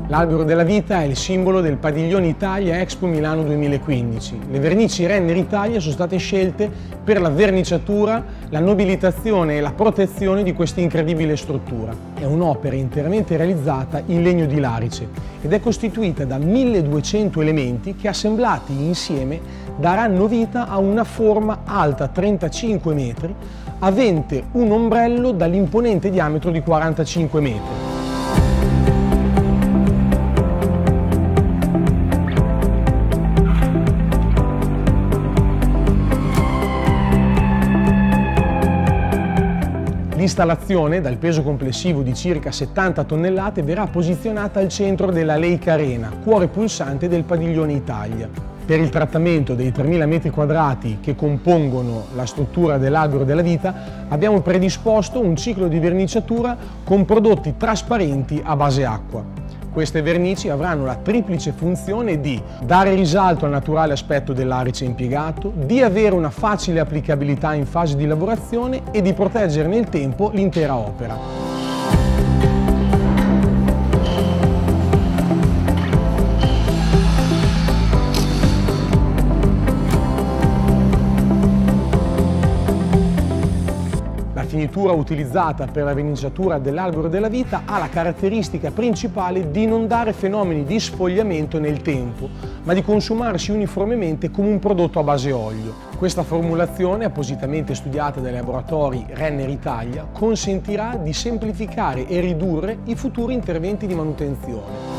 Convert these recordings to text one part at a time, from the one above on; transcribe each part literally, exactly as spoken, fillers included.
L'albero della vita è il simbolo del Padiglione Italia Expo Milano duemilaquindici. Le vernici Renner Italia sono state scelte per la verniciatura, la nobilitazione e la protezione di questa incredibile struttura. È un'opera interamente realizzata in legno di larice ed è costituita da milleduecento elementi che, assemblati insieme, daranno vita a una forma alta trentacinque metri, avente un ombrello dall'imponente diametro di quarantacinque metri. L'installazione, dal peso complessivo di circa settanta tonnellate, verrà posizionata al centro della Leica Arena, cuore pulsante del Padiglione Italia. Per il trattamento dei tremila metri quadrati che compongono la struttura dell'albero della vita abbiamo predisposto un ciclo di verniciatura con prodotti trasparenti a base acqua. Queste vernici avranno la triplice funzione di dare risalto al naturale aspetto dell'arice impiegato, di avere una facile applicabilità in fase di lavorazione e di proteggere nel tempo l'intera opera. La finitura utilizzata per la verniciatura dell'albero della vita ha la caratteristica principale di non dare fenomeni di sfogliamento nel tempo, ma di consumarsi uniformemente come un prodotto a base olio. Questa formulazione, appositamente studiata dai laboratori Renner Italia, consentirà di semplificare e ridurre i futuri interventi di manutenzione.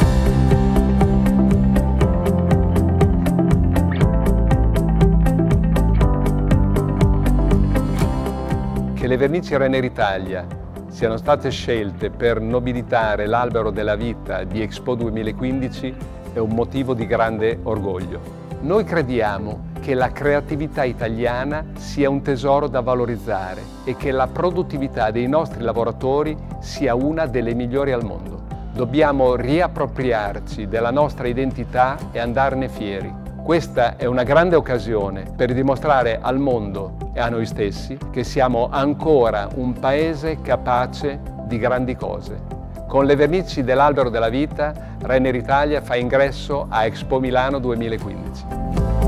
Che le vernici Renner Italia siano state scelte per nobilitare l'albero della vita di Expo duemilaquindici è un motivo di grande orgoglio. Noi crediamo che la creatività italiana sia un tesoro da valorizzare e che la produttività dei nostri lavoratori sia una delle migliori al mondo. Dobbiamo riappropriarci della nostra identità e andarne fieri. Questa è una grande occasione per dimostrare al mondo e a noi stessi che siamo ancora un paese capace di grandi cose. Con le vernici dell'albero della vita, Renner Italia fa ingresso a Expo Milano duemilaquindici.